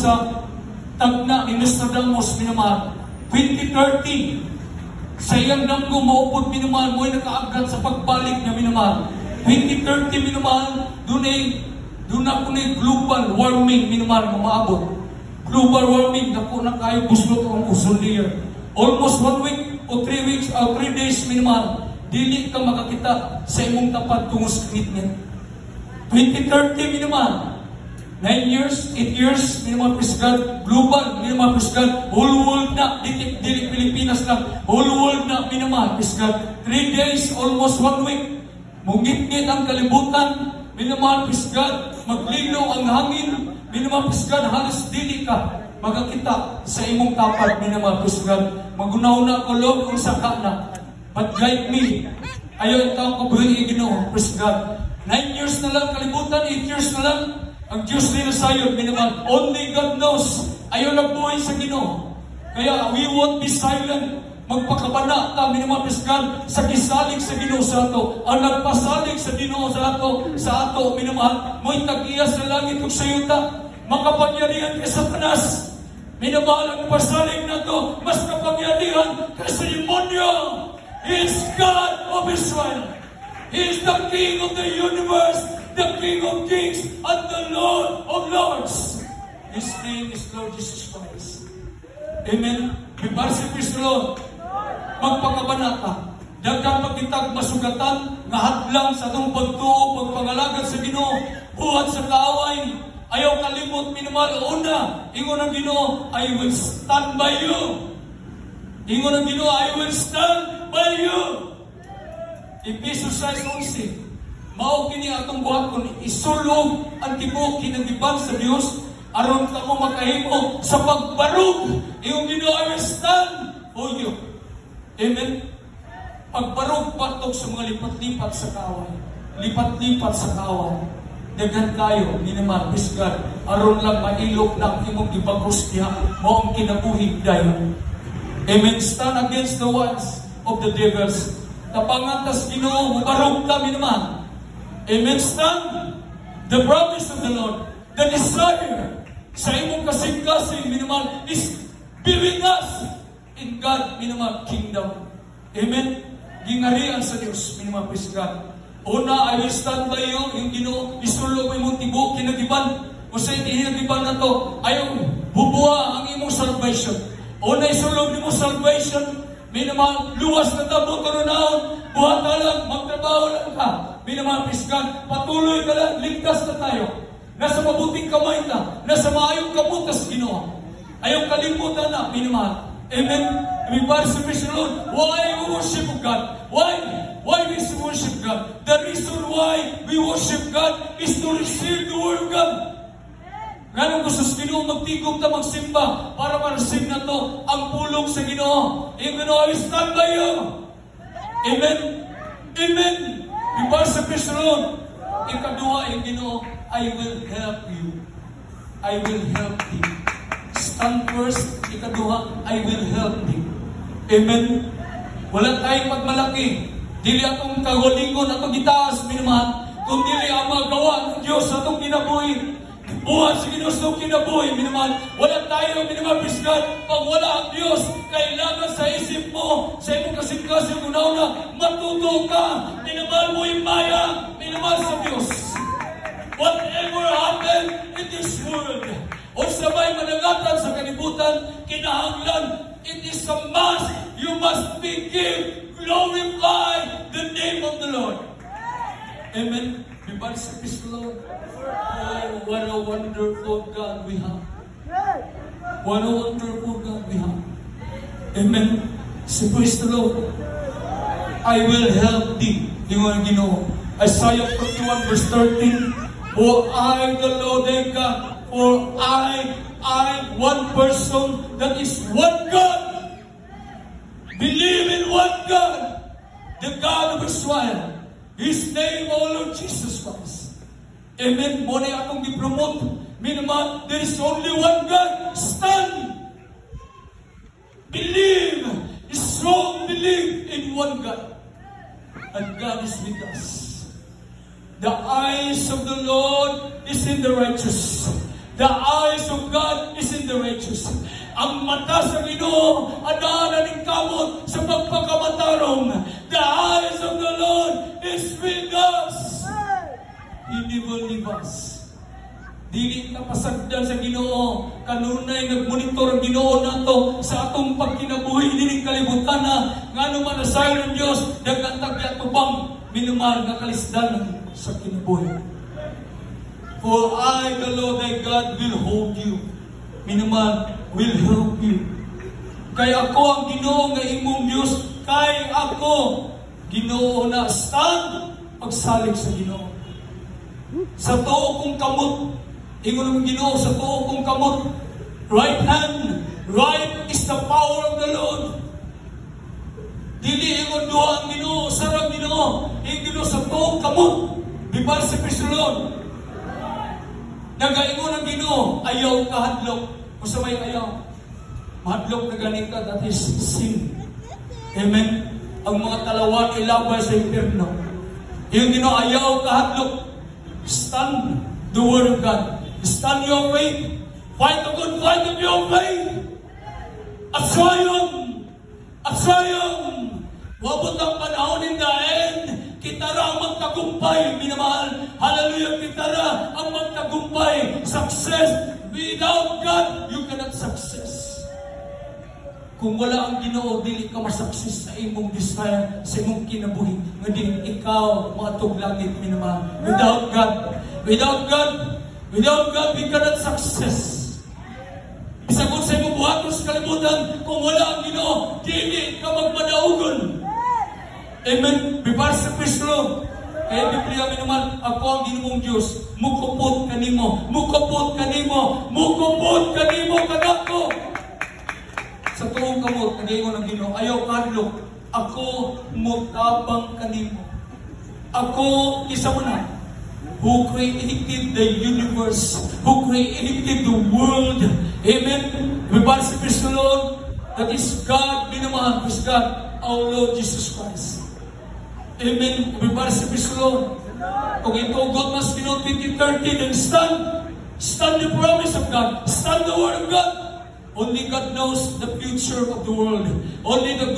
sa tagna ni Nostradamus, minamahal. 2030, sayang nang gumaupod, minamahal, mo'y nakaagad sa pagbalik niya, minamahal. 2030, minamahal, doon ako na global warming, minamahal, maabot. Global warming, naku na kayo buslot ang ozone layer. Almost 1 week o 3 weeks o 3 days, minamahal, dili ka makakita sa imong tapat tungo sa commitment. 2030, minamahal, 9 years, 8 years, minamahal, praise God, global, minamahal, praise God, whole world na, dili Pilipinas lang, whole world na, minamahal, praise God, 3 days, almost 1 week, mungit-ngit ang kalibutan, minamahal, praise God, maglilo ang hangin, minamahal, praise God, halos dili ka magkakita sa imong tapat, minamahal, praise God, magunaw na ko loob kung saka na, but guide me, ayaw ikaw ko buhay Ginoo, praise God. 9 years na lang kalibutan, 8 years na lang, ang Diyos nila sa'yo, minamahal, only God knows, ayaw na buhay sa Ginoo. Kaya we won't be silent, magpakabana ta, minamahal, praise God, sa kisalig sa Ginoo sa ato, ang nagpasalig sa Ginoo sa ato, minamahal, mo'y tag-iya sa langit kung sa yuta, makapangyarihan ka sa panas, minamahal, ang pasalig na to, mas kapangyarihan ka sa demonyo. He is God of Israel. He is the King of the universe, the King of kings, and the Lord of lords. His name is Lord Jesus Christ. Amen. Bibarsi Kristo Lord. Magpakabanata. Daghang pagkitag masugatan, nga hadlang sa itong pagtuo, pagpangalagad sa Ginoo, buhat sa kaaway. Ayaw kalimot, minamahal, una, ingon ang Ginoo, I will stand by you. Ingon ang Ginoo, I will stand by you. Ephesians 6:11. Mao kini atong buhat kun isulog ang tibuok kinagiban sa Dios aron kamo makahimo sa pagbarug. Ingon Ginoo, I will stand for you. Amen. Pagbarug patok sa mga lipat-lipat sa kaaway. Lipat-lipat sa kaaway. Daghan kayo, minamahal, praise God, aron lang mailog lang imong gibagos diha, mao ang kinabuhi dayon. Amen. Stand against the words of the devils. Tapangatas Ginoo, mubarog ta, minamahal. Amen. Stand the promise of the Lord, the desire sa imong kasing-kasing, minamahal, is building us in God, minamahal, kingdom. Amen. Gingarian sa Diyos, minamahal, praise God. Una, I will stand by you, yung Ginoo, isulog mo imong tibok, kinagiban. Kung sa itinagiban na to, ayaw bubuha ang imong salvation. Una, isulog mo salvation, minamahal, luwas na tabo, karonaon, buhat na lang, magtrabaho lang ka. Minamahal, praise God, patuloy ka lang, ligtas na tayo. Nasa mabuting kamay na, nasa maayong kabutas, Ginoo. Ayaw kalimutan na, minamahal. Amen. We worship the Lord. Why we worship God? Why we worship God? The reason why we worship God is to receive the word of God. Ganun gusto sa Ginoo magtigom ta magsimba para ma-receive na to ang pulong sa Ginoo. Yung Ginoo, I stand by you. Amen. Amen. We worship the Lord. Ikaduha, yung Ginoo, I will help you. I will help you. Stand first, ikaduha, I will help you. Amen. Wala tayong pagmalaki. Dili atong kagulingon, atong gitaas, minamahal. Kung dili ang magawa ng Diyos atong kinabuhi. Buhat sa Ginoo sa kinabuhi, minamahal. Wala tayo, minamahal, praise God. Pag wala ang Diyos, kailangan sa isip mo, sa imong kasing-kasing una-una, matuto ka. Minamahal mo yung maya, minamahal sa Diyos. Whatever happened in this world, o sabay managatan sa kalibutan, kinahanglan, it is a must. You must begin, glorify the name of the Lord. Amen. We worship His Lord. Oh, what a wonderful God we have. What a wonderful God we have. Amen. So praise the Lord. I will help thee. Ginoo. Isaiah 41 verse 13. For I, the Lord thy God, for I, one person, that is one God. Believe in one God, the God of Israel. His name, O Lord Jesus Christ. Amen. Muna akong i-promote. Minamahal, there is only one God. Stand. Believe. Strong believe in one God. And God is with us. The eyes of the Lord is in the righteous. The eyes of God is in the righteous. Ang mata sa Ginoo adaan ning kamot sa pagpakamatarong. The eyes of the Lord is with us. He never leave us. Dili na pasagdan sa Ginoo, kanunay nagmonitor ang Ginoo nato sa atong pagkinabuhi dining kalibutan na ngano man asayon ng Dios daghang tagya tubang minumar nga kalisdan sa kinabuhi. For I, the Lord thy God, will hold you. Minumar, will help you. Kay ako ang Ginoo nga imong Dios, kay ako Ginoo na stand pagsalig sa Ginoo. Sa tuo kong kamot, ingon ng Ginoo sa tuo kong kamot, right hand, right is the power of the Lord. Dili ingon duha ang Ginoo, sarang Ginoo, Ginoo sa tuo kamot, bibar sa Pisulon. Nagaingon ang Ginoo, ayaw kahadlok. Kung sa may ayaw, mahadlok na ganita, that is sin. Amen? Ang mga talawan ilabay sa impyerno. Yung Ginoo, ayaw kahadlok. Stand the word of God. Stand your faith. Fight the good fight of your faith. At sayang, wabot ang panahon in the end, kita ra ang magtagumpay, minamahal. Hallelujah, kita ra ang magtagumpay. Success. Without God, you cannot success. Kung wala ang Ginoo, dili ka masukses sa imong desire, sa imong kinabuhi. Ngading ikaw, matug langit, minamahal. Without God, we cannot success. Bisagod sa imong buhaton sa kalibutan, kung wala ang Ginoo, dili ka magmadaugon. Amen. Bibar sa Kristo. Kaya Biblia naman, ako ang Ginoong Diyos. Mukupot kanimo kanako. Sa tuong kamot, nagayon ang Ginoo, ayaw kadlok. Ako mutabang kanimo. Ako isa mo na. Who created the universe, who created the world. Amen. Bibar sa Kristo, Lord. That is God, dinamahan. Is God, our Lord Jesus Christ. Amen. Bibar sa Kristo. Kung ito, God must be known 2030, then stand the promise of God. Stand the word of God. Only God knows the future of the world. Only the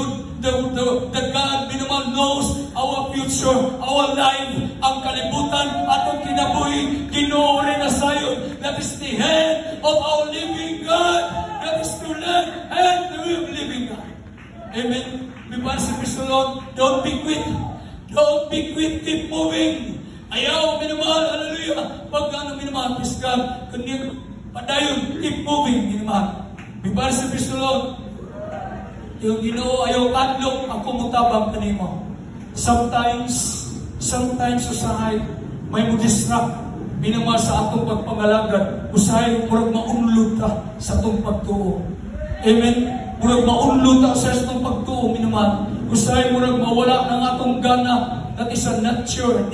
God minimal knows our future, our life, ang kalibutan, atong kinabuhi, Ginoo rin na sayon. That is the hand of our living God. That is the hand of the living God. Amen. Bibar sa Kristo, Lord. Don't be quit. Don't be quit, keep moving. Ayaw, minamahal, hallelujah. Pag ano minamahal, please God, kundi padayon, keep moving, minamahal. Bibar sa Kristo, Lord. Yung Ginoo, ayaw kadlok, ako mutabang kanimo. Sometimes usahay, may mo-distract, minamahal sa atong pagpangalagad, usahay, murag maunlod ka sa atong pagtuo. Amen. Murag maunlod ka sa atong pagtuo, minamahal. Usahay murag mawala ng atong gana. That is a nature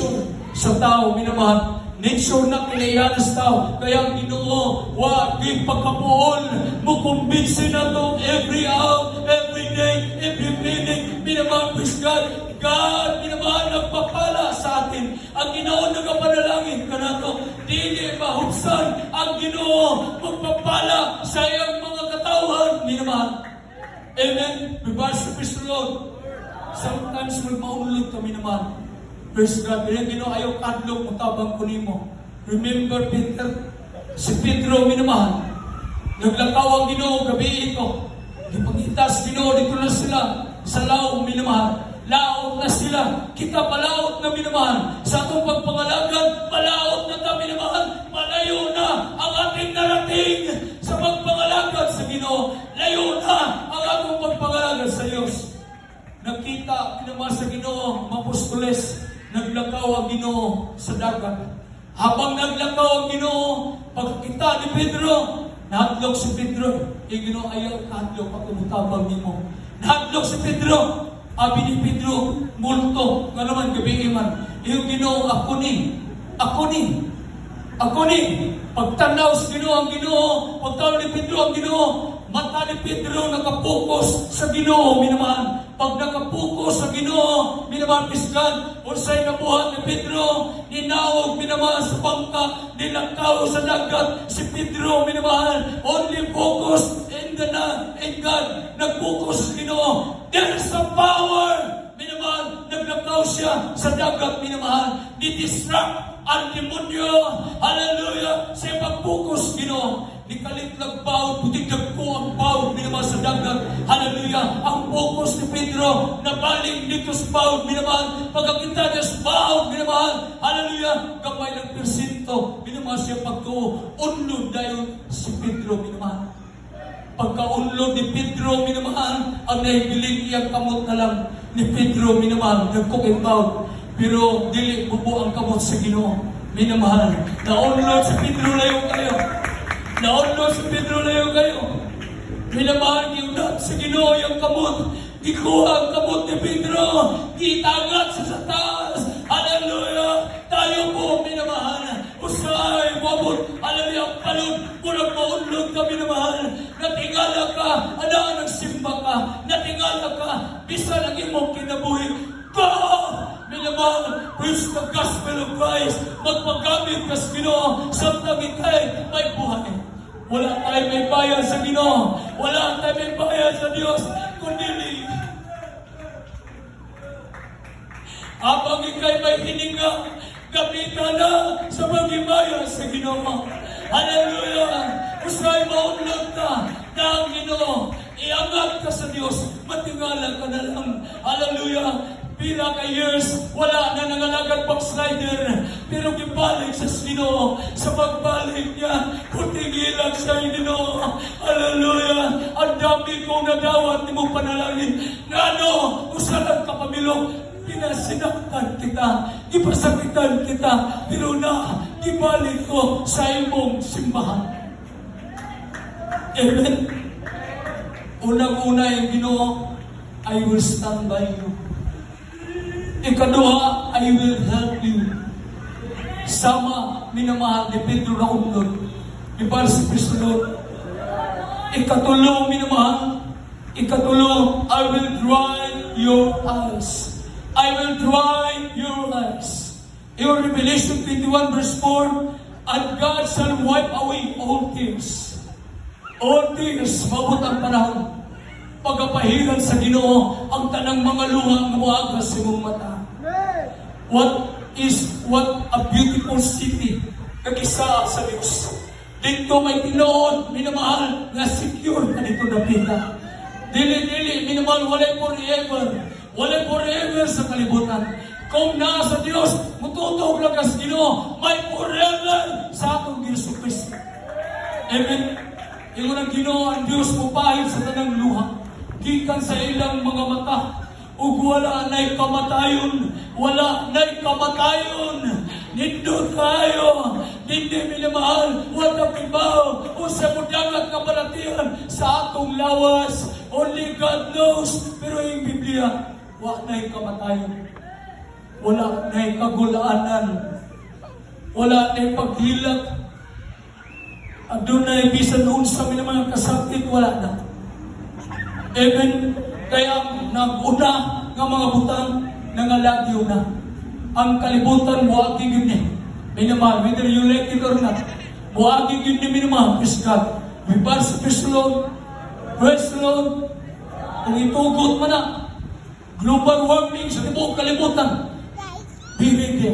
sa tao, minamahal. Nature na kinaiyan sa tao. Kaya ang Ginoo, wag yung pagkapuol, mukumbinsin na ito every hour, every day, every minute. Minamahal, please God, minamahal, nagpapala sa atin. Ang Ginoo nagapanalangin ka na ito. Dili mahubsan ang Ginoo, magpapala sa iyang mga katauhan, minamahal. Amen. Bibar sa Kristo, Lord. Sometimes magmaulog kami naman. Praise God. Bilang Ginoo, ayaw kadlok, matabang ko nimo. Remember Peter? Si Pedro, minamahal. Naglakaw ang Ginoo, gabi ito. Ipagitas Ginoo, dito na sila. Sa laot, minamahal. Laot na sila. Kita palaot na minamahal. Sa atong pagpangalagan, palaot na ta minamahal. Malayo na ang ating narating sa pagpangalagan sa Ginoo. Layo na ang atong pagpangalagan sa Diyos. Nakita, pinamahal sa Ginoo, mapostoles, naglakaw ang Ginoo sa dagat. Habang naglakaw ang Ginoo, pagkita ni Pedro, nahadlok si Pedro. Ginoo, ayaw kahadlok, pagkumutabang nimo. Nahadlok si Pedro. Abi ni Pedro, multo, nga naman gabi iman. Yung Ginoo, ako ni. Pagtanaw sa Ginoo ang Ginoo, pagtanaw ni Pedro ang Ginoo, mata ni Pedro nakapokus sa Ginoo, minamahal. pag nakapuko sa Ginoo, minamahal pisgan, unsay nabuhat ni Pedro, ninawag minamahal sa bangka, nilakaw sa dagat, si Pedro minamahal, only focus in God, nag-focus sa Ginoo. There's a power, minamahal, naglakaw siya sa dagat, minamahal, di-distract ang demonyo, hallelujah, sa pag-focus, Ginoo. Di kalit nagbaon, butig nagpo ang baon, minamahal sa dagat. Hallelujah. Ang focus ni Pedro, nabaling dito sa baon, minamahal. Pagkakita niya sa baon, minamahal. Hallelujah. Gamay ng persinto, minamahal siya pagtuo. Unlod dayon si Pedro, minamahal. Pagka-unlod ni Pedro, minamahal, ang naibiling iyang kamot na lang ni Pedro, minamahal. Nagkukit baon. Pero dili bubo ang kamot sa Ginoo, minamahal. Na-unlod si Pedro layo kayo. Naunlo sa Pedro na yung kayo. Minamahal yung dad sa Ginoo yung kamot. Ikuha ang kamot ni Pedro. Kitagat sa taas. Hallelujah. Tayo po, minamahal. Usay, wabot. Hallelujah. Palod. Kulang maunlog ka, minamahal. Natingala ka. Ana, nagsimba ka. Natingala ka. Bisa lagi mong kinabuhi. Go! Minamahal, preach the gospel of Christ. Magpagamit ka sa Ginoo. Samtang ikay may buhay. Wala tayo may bayad sa Ginoo. Wala tayo may bayad sa Diyos. Kundi habang ikay may hininga, gamitan na sa pag-ibaya sa Ginoo. Hallelujah! Usay maunlog ka na ang Ginoo. Iangat ka sa Diyos. Matingala ka na lang. Hallelujah! Pila ka years, wala na nangalagad pang slider. Pero gibalik sa Ginoo. Sa pagbalik niya, kutigilan sa Ginoo. Hallelujah! Ang dami kong nadawat ni mong panalangin. Ngano, usalan ka pamilong. Pinasinaktan kita, ipasakitan kita, pero na, ibalik ko sa imong simbahan. Amen. Unang-una yung Ginoo, I will stand by you. Ikaduha, I will help you. Sama, minamahal ni Pedro na unlod. Ibal si Kristo Lord. Ikatulo, minamahal. Ikatulo, I will dry your eyes. I will dry your eyes. In Revelation 21 verse 4, and God shall wipe away all tears. All tears, maabot ang panahon. Pagkapahiran sa Ginoo ang tanang mga luha ng muagas sa imong mata. What a beautiful city kagisa sa Diyos. Dito may tinuod, minamahal, na secure na dito napita. Dili, minamahal, walay forever. Walay forever sa kalibutan. Kung nasa Diyos, mututog lang sa Ginoo, may forever sa atong Diyos Kristo. Amen. Yung ang Ginoo ang Diyos mupahid sa tanang luha. Gikan sa ilang mga mata, ug wala na'y kamatayon, wala na'y kamatayon, nindot tayo, hindi minamahal, wala kibaw, o sa mudangat kabalatian sa atong lawas, only God knows, pero yung Biblia, wala na'y kamatayon, wala na'y kagulaanan, wala na'y paghilak, at doon na'y bisan noon sa mga kasakit, wala na. Amen. Kaya nag-una ng mga butang nangalagyo na. Ang kalibutan buhagi yun niya. Minamahal, whether you like it or not. Buhagi yun niya minamahal. Praise God. We pass praise the Lord. Praise the Lord. Kung itugot mo na, global warming sa tibuok kalibutan. Be ready.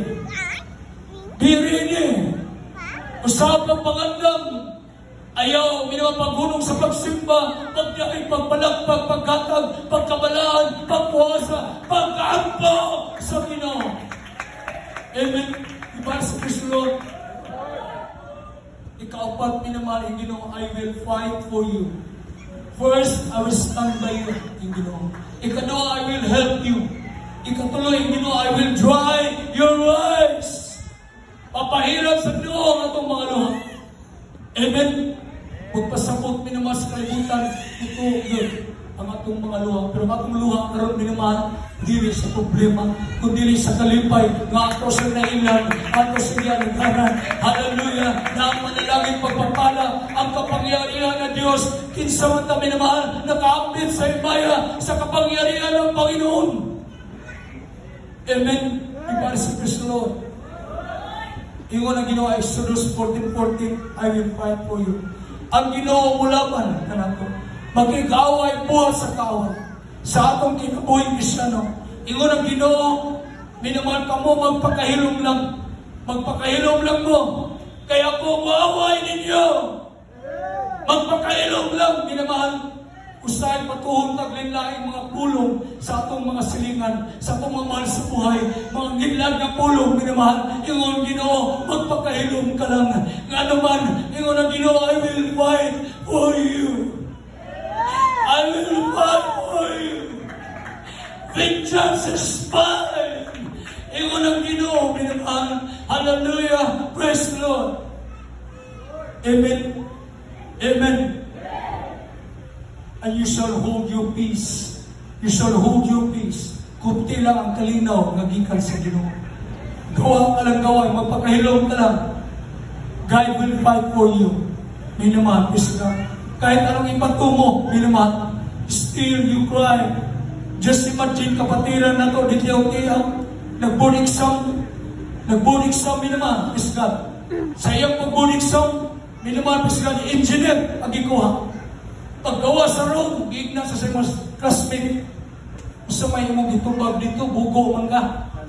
Be ready. Usapang pangandam. Ayaw, minamang paghunong sa pagsimba, pagdaing, pagbalagpag, pagkatag, pagkabalaan, pagpuwasa, pagkaampo sa Ginoo. Amen. Iba sa Kristo. Ikaapat, minamahal yung Ginoo, I will fight for you. First, I will stand by you, yung Ginoo. Ikadua, I will help you. Ikatuloy, yung Ginoo, I will dry your eyes. Papahirap sa Ginoo ang atong mga luha. Amen. Pagpasabot minamahal sa kalibutan, ito yun ang atong mga luha. Pero atong luha karon minamahal, dili sa problema, kundi sa kalipay, nga ato sa nailan, ato sa iyanagaran. Hallelujah! Na ang manalangin pagpapala, ang kapangyarihan ng Diyos, kinsa man ta minamahal, nakaambit sa imaya, sa kapangyarihan ng Panginoon. Amen. Iba si Kristo. Ingon ang Ginoo, Exodus 14:14, I will fight for you. Ang Ginoo mulaban na nato. Magkikaway buhat sa kaaway. Sa atong kinabuhing Kristyano. Ingon ang Ginoo, minamahal ka mo, magpakahilom lang. Magpakahilom lang mo. Kaya ko maaway ninyo. Magpakahilom lang, minamahal. Usahay patuhong taglinlaing mga pulong sa atong mga silingan, sa atong mga mahal sa buhay, mga ginlag na pulong, minamahal. Ingon Ginoo, magpakahilom ka lang. Nga naman, ingon ang Ginoo, I will fight for you. I will fight for you. Vengeance is mine. Ingon ang Ginoo, minamahal. Hallelujah. Praise the Lord. Amen. Amen. And you shall hold your peace. You shall hold your peace. Kunti lang ang kalinaw nga gikan sa Ginoo. Gawa ka lang gawa, magpakahilom ka lang. God will fight for you. Minamahal, peace ka. Kahit anong ipatumo, minamahal, still you cry. Just imagine kapatiran na to, di tiyaw-tiyaw. Nag-board exam, minamahal, peace ka. Sa iyang pag-board exam, minamahal, peace ka, engineer, ang gikuha. Paggawa sa road, giigna sa mga classmate. Gusto may mong ditubag dito, bugo man ka.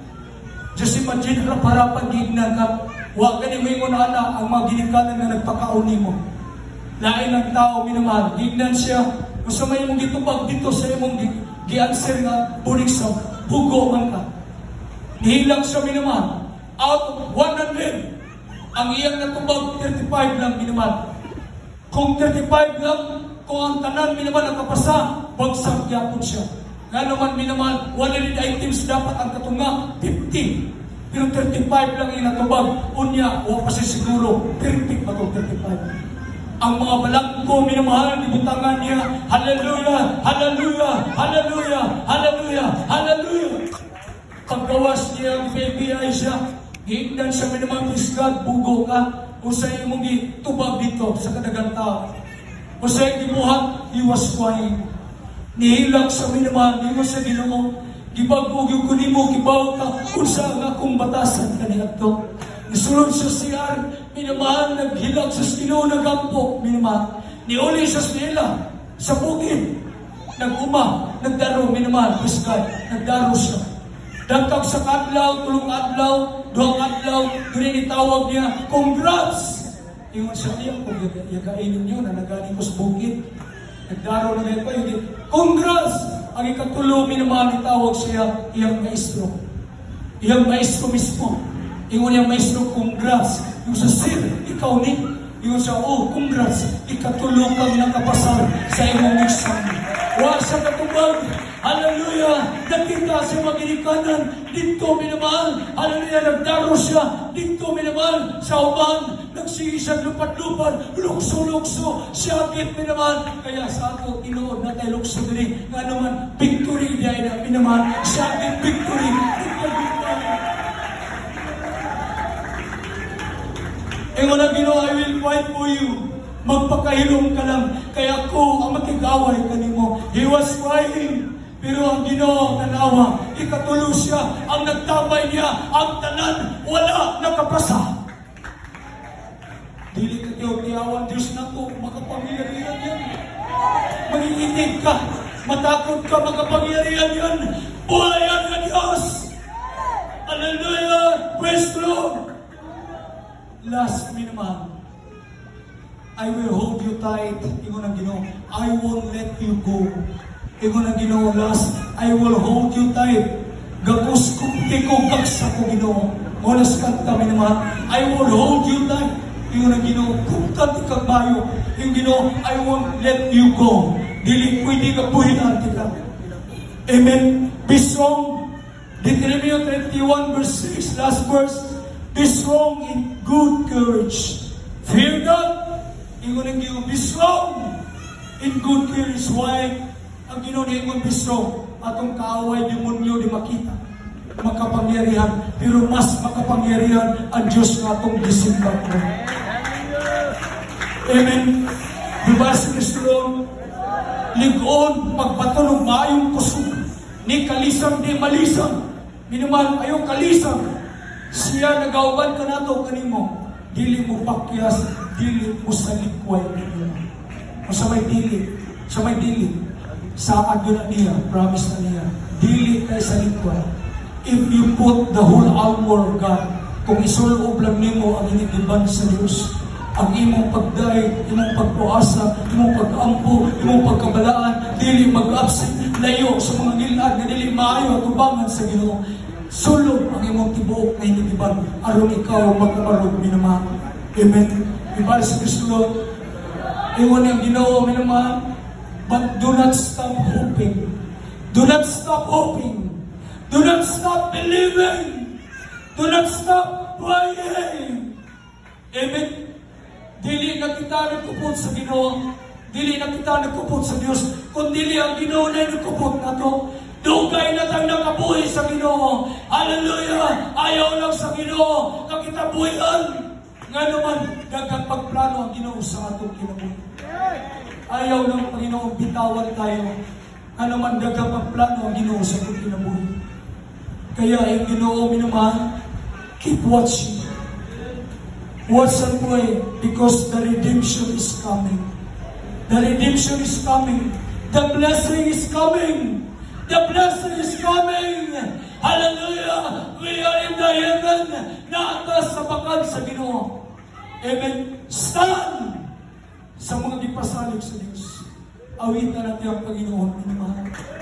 Just imagine, harap-harapan, giigna ka. Huwag ka ni mo yung ana, ang mga ginikanan na nagpakauni mo. Lain ng tao, minamahal, giignan siya. Gusto may mong ditubag dito sa imong gi-answer nga, buliksam, bugo man ka. Nihilang siya, minamahal. Out of 100, ang iyang natubag, 35 lang, minamahal. Kung 35 lang, kung ang tanan minaman nakapasa, bagsak yapon siya. Nga naman minaman, 100 items dapat ang katunga, 50. Pero 35 lang yung natubag. Unya, o kasi siguro, perfect ba ito, 35. Ang mga balangko, minamahal, ibutangan niya, hallelujah, hallelujah, hallelujah, hallelujah, hallelujah. Paggawas niya ang PBI siya, higdan siya minaman, please God, bugo ka, o sa imong itubag dito sa kadagang tao. O sa gibuhat, he was crying. Nihilang sa minamahal, niyo sa Ginoo. Gibagog yung kunimo, gibaw ka, unsa nga kung batasan ka niya ito. Nasulod sa siyar, minamahal, naghilag sa Ginoo, nagampo, minamahal. Niuli sa sinila, sa bukid. Nag-uma, nagdaro, minamahal, please God, nagdaro siya. Dagkag sa kadlaw, tulong adlaw, duhang adlaw, doon itawag niya, congrats! Ingon siya niya, kung yagainin niyo na nagaling ko sa bukid, nagdaro na ngayon pa yun. Congrats! Ang ikatulo, minamahal itawag siya, iyang maestro. Iyang maestro mismo. Ingon niyang maestro, congrats. Yung sa sir, ikaw ni. Ingon siya, oh, congrats. Ikatulo kang nakapasal sa imong exam. Wa sa katubag. Hallelujah! Nakita sa mga ginikanan, dito minamahal. Hallelujah! Nagdaro siya, dito minamahal. Sa uban, nagsisiyag lupat-lupat, lukso-lukso, siyagit minamahal. Kaya sa ato, tinuod na tayo lukso din. Nga naman, victory dahil na minamahal. Siyagit, victory. Ingon ang Ginoo, I will fight for you. Magpakahilom ka lang. Kaya ko, ang makigaway ka nimo. He was crying. Pero ang Ginoo tanawa, ikatulo siya, ang nagtabay niya, ang tanan, wala nakapasa. Dili ka tiyaw-tiyawan, Diyos na to, makapangyarihan yan. Mangingitig ka, matakot ka, makapangyarihan yan. Buhayan ka Diyos! Hallelujah! Praise the Lord! Last minimum, I will hold you tight. Ingon ang Ginoo, I won't let you go. Ingon ang Ginoo, last, I will hold you tight. Gapos kumti ko, gaksa ko Ginoo. Molas kanta minimum, I will hold you tight. Ingon ang Ginoo, kumtat ikagbayo. Yung Ginoo, I won't let you go. Dili pwede ka puhinan ka. Amen. Be strong. Deuteronomy 31 verse 6, last verse. Be strong in good courage. Fear God. Ingon ang Ginoo, be strong in good courage. Why? Ang Ginoo na ingon, be strong. Atong kaaway, demonyo, di makita. Makapangyarihan. Pero mas makapangyarihan ang Diyos na atong disimpan mo. Amen. Diba si Kristo? Ligon, pagbatulog, maayong kusog. Ni kalisang di malisang. Minamahal, ayaw kalisang. Siya nagauban ka na ito kanimo. Dili mo pakyas, dili mo sa likway. O sa may dili. Sa may dili. Saad yun na niya. Promise na niya. Dili tayo sa likway. If you put the whole armor of God, kung isulob lang nimo ang inigiban sa Diyos, ang imong pagday, imong pagpuasa, imong pag-ampo, imong pagkabalaan, dili mag-absent, layo sa mga gilad na dili maayo at ubangan sa Ginoo. Sulod ang imong tibuok na inigiban, aron ikaw mag-umarog minamahal. Amen. Ibalik sa Kristo, iwan ang Ginoo minamahal, but do not stop hoping. Do not stop hoping. Do not stop believing. Do not stop praying. Amen. Dili na kita nagkupot sa Ginoo. Dili na kita nagkupot sa Diyos. Kung dili ang Ginoo na nagkupot na to, dugay na tayo nakabuhi sa Ginoo. Hallelujah! Ayaw lang sa Ginoo na kita buhian. Nga naman, dagang pagplano ang Ginoo sa atong kinabuhi. Ayaw lang Panginoon bitawan tayo. Nga naman, dagang pagplano ang Ginoo sa atong kinabuhi. Kaya yung Ginoo minamahal, keep watching. Watch and pray because the redemption is coming. The redemption is coming. The blessing is coming. The blessing is coming. Hallelujah! We are in the heaven. Naatas sa bakal sa Ginoo. Amen. Stand sa mga gipasalig sa Diyos. Awitan natin ang Panginoon.